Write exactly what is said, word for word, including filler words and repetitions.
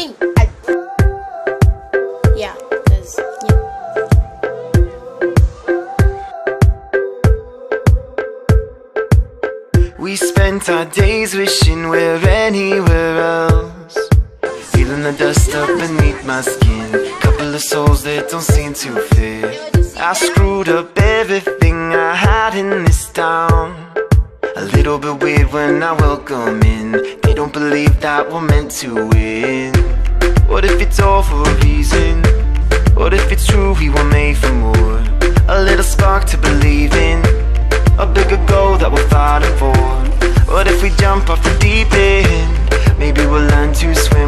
think I, yeah, cause yeah. We spent our days wishing we're anywhere else, feeling the dust up beneath my skin. Couple of souls that don't seem to fit. I screwed up everything I had in this town. A little bit weird when I welcome in. They don't believe that we're meant to win. What if it's all for a reason? What if it's true we were made for more? A little spark to believe in, a bigger goal that we're fighting for. What if we jump off the deep end? Maybe we'll learn to swim